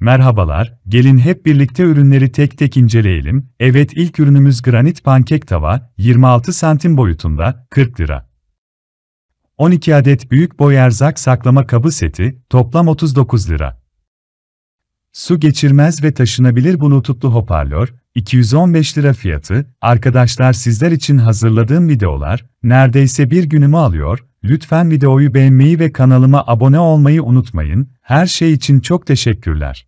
Merhabalar, gelin hep birlikte ürünleri tek tek inceleyelim. Evet, ilk ürünümüz granit pankek tava, 26 santim boyutunda, 40 lira. 12 adet büyük boy erzak saklama kabı seti, toplam 39 lira. Su geçirmez ve taşınabilir bluetoothlu hoparlör, 215 lira fiyatı. Arkadaşlar, sizler için hazırladığım videolar, neredeyse bir günümü alıyor. Lütfen videoyu beğenmeyi ve kanalıma abone olmayı unutmayın. Her şey için çok teşekkürler.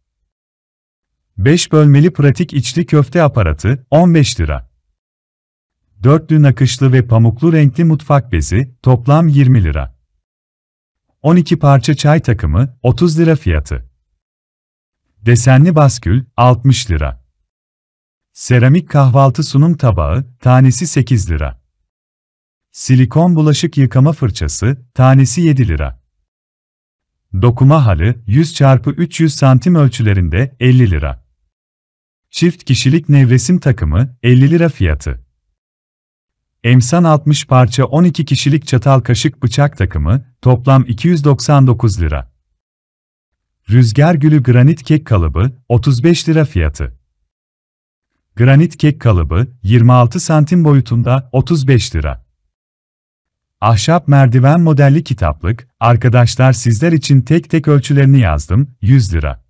5 bölmeli pratik içli köfte aparatı, 15 lira. Dörtlü nakışlı ve pamuklu renkli mutfak bezi, toplam 20 lira. 12 parça çay takımı, 30 lira fiyatı. Desenli baskül, 60 lira. Seramik kahvaltı sunum tabağı, tanesi 8 lira. Silikon bulaşık yıkama fırçası, tanesi 7 lira. Dokuma halı, 100x300 santim ölçülerinde, 50 lira. Çift kişilik nevresim takımı, 50 lira fiyatı. Emsan 60 parça 12 kişilik çatal kaşık bıçak takımı, toplam 299 lira. Rüzgar gülü granit kek kalıbı, 35 lira fiyatı. Granit kek kalıbı, 26 santim boyutunda, 35 lira. Ahşap merdiven modelli kitaplık, arkadaşlar sizler için tek tek ölçülerini yazdım, 100 lira.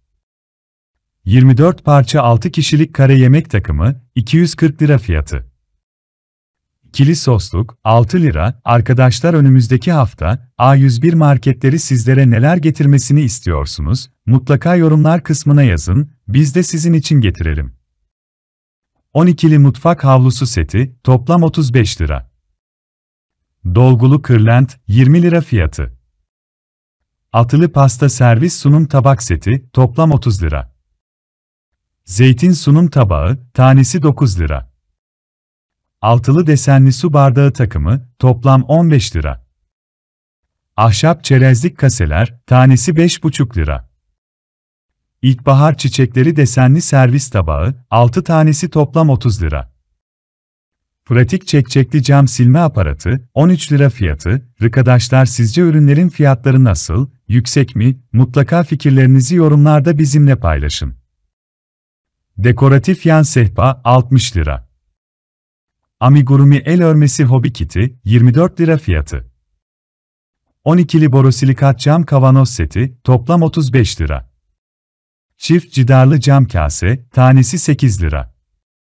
24 parça 6 kişilik kare yemek takımı, 240 lira fiyatı. İkili sosluk, 6 lira. Arkadaşlar, önümüzdeki hafta, A101 marketleri sizlere neler getirmesini istiyorsunuz? Mutlaka yorumlar kısmına yazın, biz de sizin için getirelim. 12'li mutfak havlusu seti, toplam 35 lira. Dolgulu kırlent, 20 lira fiyatı. Altılı pasta servis sunum tabak seti, toplam 30 lira. Zeytin sunum tabağı, tanesi 9 lira. Altılı desenli su bardağı takımı, toplam 15 lira. Ahşap çerezlik kaseler, tanesi 5,5 lira. İlkbahar çiçekleri desenli servis tabağı, 6 tanesi toplam 30 lira. Pratik çekçekli cam silme aparatı, 13 lira fiyatı. Arkadaşlar, sizce ürünlerin fiyatları nasıl, yüksek mi? Mutlaka fikirlerinizi yorumlarda bizimle paylaşın. Dekoratif yan sehpa, 60 lira. Amigurumi el örmesi hobi kiti, 24 lira fiyatı. 12'li borosilikat cam kavanoz seti, toplam 35 lira. Çift cidarlı cam kase, tanesi 8 lira.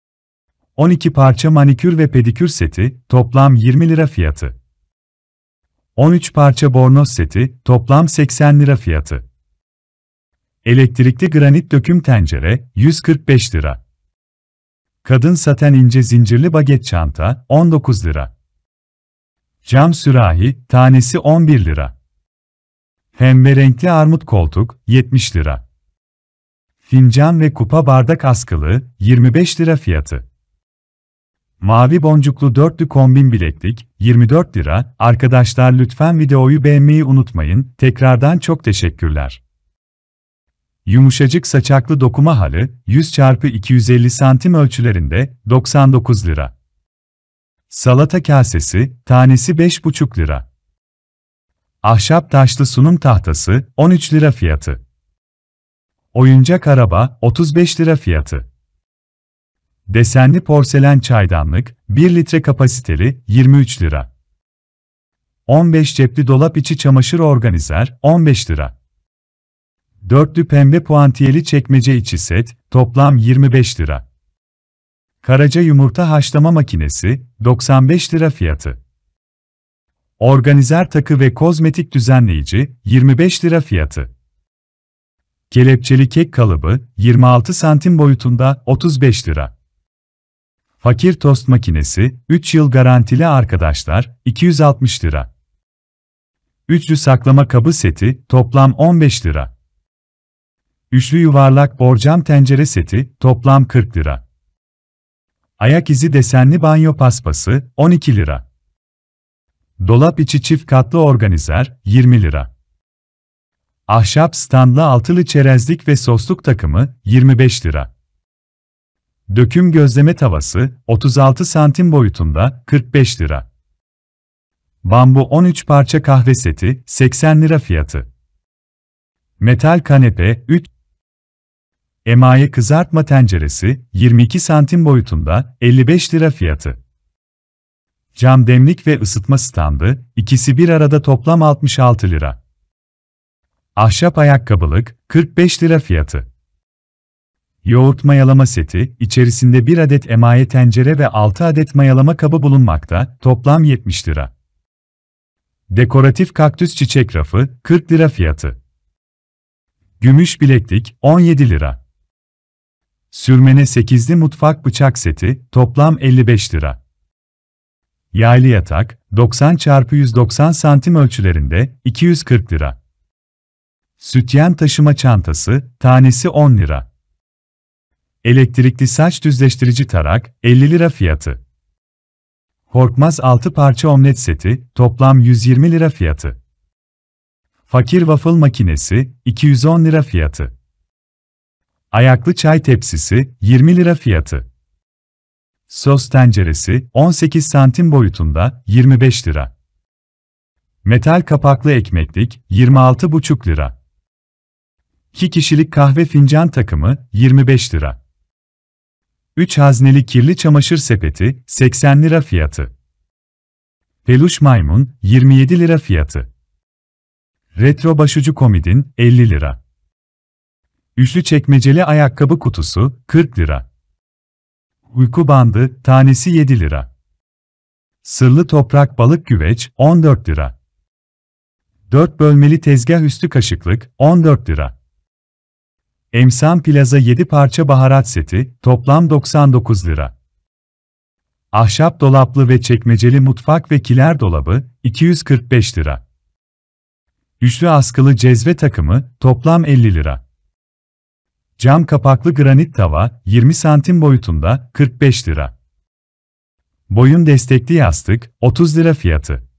12 parça manikür ve pedikür seti, toplam 20 lira fiyatı. 13 parça bornoz seti, toplam 80 lira fiyatı. Elektrikli granit döküm tencere, 145 lira. Kadın saten ince zincirli baget çanta, 19 lira. Cam sürahi, tanesi 11 lira. Pembe renkli armut koltuk, 70 lira. Fincan ve kupa bardak askılı, 25 lira fiyatı. Mavi boncuklu dörtlü kombin bileklik, 24 lira. Arkadaşlar, lütfen videoyu beğenmeyi unutmayın. Tekrardan çok teşekkürler. Yumuşacık saçaklı dokuma halı, 100x250 santim ölçülerinde, 99 lira. Salata kasesi, tanesi 5,5 lira. Ahşap taşlı sunum tahtası, 13 lira fiyatı. Oyuncak araba, 35 lira fiyatı. Desenli porselen çaydanlık, 1 litre kapasiteli, 23 lira. 15 cepli dolap içi çamaşır organizer, 15 lira. Dörtlü pembe puantiyeli çekmece içi set, toplam 25 lira. Karaca yumurta haşlama makinesi, 95 lira fiyatı. Organizer takı ve kozmetik düzenleyici, 25 lira fiyatı. Kelepçeli kek kalıbı, 26 santim boyutunda, 35 lira. Fakir tost makinesi, 3 yıl garantili arkadaşlar, 260 lira. Üçlü saklama kabı seti, toplam 15 lira. Üçlü yuvarlak borcam tencere seti, toplam 40 lira. Ayak izi desenli banyo paspası, 12 lira. Dolap içi çift katlı organizer, 20 lira. Ahşap standlı altılı çerezlik ve sosluk takımı, 25 lira. Döküm gözleme tavası, 36 santim boyutunda, 45 lira. Bambu 13 parça kahve seti, 80 lira fiyatı. Metal kanepe, 3 emaye kızartma tenceresi, 22 santim boyutunda, 55 lira fiyatı. Cam demlik ve ısıtma standı, ikisi bir arada toplam 66 lira. Ahşap ayakkabılık, 45 lira fiyatı. Yoğurt mayalama seti, içerisinde 1 adet emaye tencere ve 6 adet mayalama kabı bulunmakta, toplam 70 lira. Dekoratif kaktüs çiçek rafı, 40 lira fiyatı. Gümüş bileklik, 17 lira. Sürmene 8'li mutfak bıçak seti, toplam 55 lira. Yaylı yatak, 90 x 190 santim ölçülerinde, 240 lira. Sütyen taşıma çantası, tanesi 10 lira. Elektrikli saç düzleştirici tarak, 50 lira fiyatı. Korkmaz 6 parça omlet seti, toplam 120 lira fiyatı. Fakir waffle makinesi, 210 lira fiyatı. Ayaklı çay tepsisi, 20 lira fiyatı. Sos tenceresi, 18 santim boyutunda, 25 lira. Metal kapaklı ekmeklik, 26,5 lira. 2 kişilik kahve fincan takımı, 25 lira. 3 hazneli kirli çamaşır sepeti, 80 lira fiyatı. Peluş maymun, 27 lira fiyatı. Retro başucu komodin, 50 lira. Üçlü çekmeceli ayakkabı kutusu, 40 lira. Uyku bandı, tanesi 7 lira. Sırlı toprak balık güveç, 14 lira. 4 bölmeli tezgah üstü kaşıklık, 14 lira. Emsan Plaza 7 parça baharat seti, toplam 99 lira. Ahşap dolaplı ve çekmeceli mutfak ve kiler dolabı, 245 lira. Üçlü askılı cezve takımı, toplam 50 lira. Cam kapaklı granit tava, 20 santim boyutunda, 45 lira. Boyun destekli yastık, 30 lira fiyatı.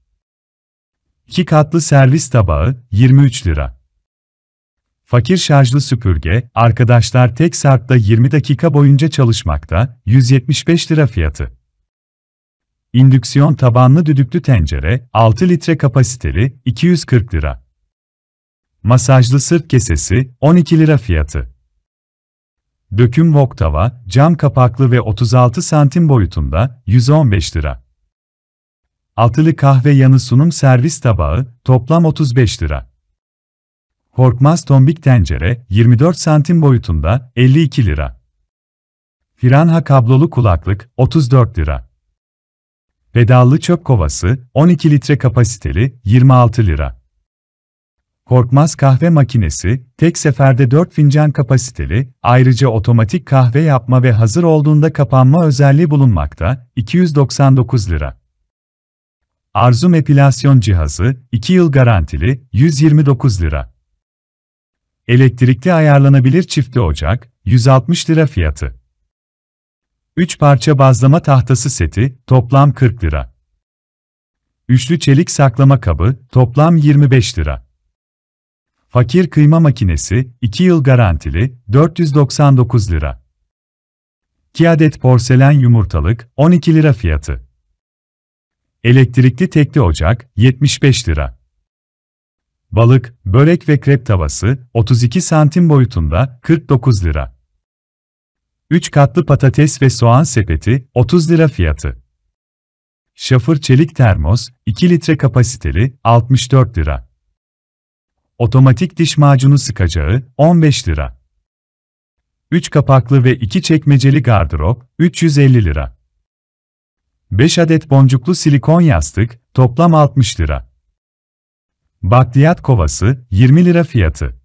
2 katlı servis tabağı, 23 lira. Fakir şarjlı süpürge, arkadaşlar tek sarpta 20 dakika boyunca çalışmakta, 175 lira fiyatı. İndüksiyon tabanlı düdüklü tencere, 6 litre kapasiteli, 240 lira. Masajlı sırt kesesi, 12 lira fiyatı. Döküm wok tava, cam kapaklı ve 36 santim boyutunda, 115 lira. Altılı kahve yanı sunum servis tabağı, toplam 35 lira. Korkmaz tombik tencere, 24 santim boyutunda, 52 lira. Piranha kablolu kulaklık, 34 lira. Pedallı çöp kovası, 12 litre kapasiteli, 26 lira. Korkmaz kahve makinesi, tek seferde 4 fincan kapasiteli, ayrıca otomatik kahve yapma ve hazır olduğunda kapanma özelliği bulunmakta, 299 lira. Arzum epilasyon cihazı, 2 yıl garantili, 129 lira. Elektrikli ayarlanabilir çiftli ocak, 160 lira fiyatı. 3 parça bazlama tahtası seti, toplam 40 lira. Üçlü çelik saklama kabı, toplam 25 lira. Fakir kıyma makinesi, 2 yıl garantili, 499 lira. 2 adet porselen yumurtalık, 12 lira fiyatı. Elektrikli tekli ocak, 75 lira. Balık, börek ve krep tavası, 32 santim boyutunda, 49 lira. 3 katlı patates ve soğan sepeti, 30 lira fiyatı. Şafır çelik termos, 2 litre kapasiteli, 64 lira. Otomatik diş macunu sıkacağı, 15 lira. 3 kapaklı ve 2 çekmeceli gardırop, 350 lira. 5 adet boncuklu silikon yastık, toplam 60 lira. Bakliyat kovası, 20 lira fiyatı.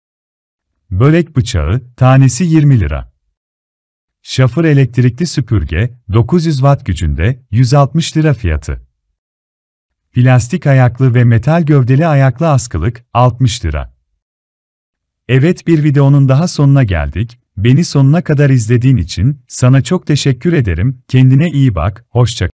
Börek bıçağı, tanesi 20 lira. Şafır elektrikli süpürge, 900 watt gücünde, 160 lira fiyatı. Plastik ayaklı ve metal gövdeli ayaklı askılık, 60 lira. Evet, bir videonun daha sonuna geldik. Beni sonuna kadar izlediğin için sana çok teşekkür ederim. Kendine iyi bak, hoşça kal.